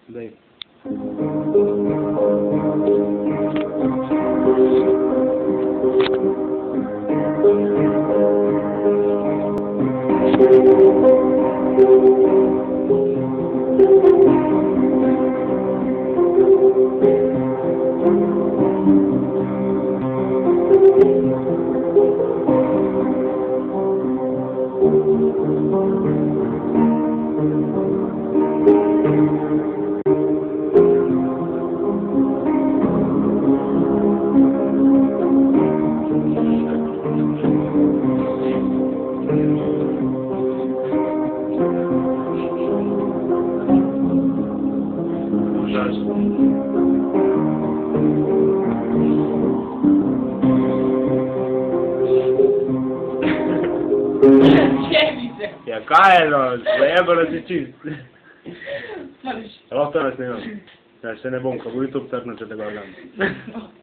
Dai. Kajno, zajebano si čist. Staniš. Lahko to ne snimam. Ja, še ne bom, ko bo YouTube crkno, če tega gledam.